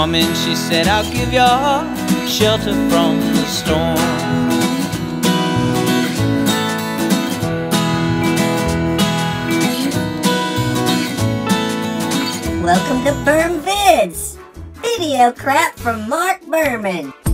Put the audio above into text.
Stormin, she said, I'll give you shelter from the storm. Welcome to Berm Vids! Video crap from Mark Berman.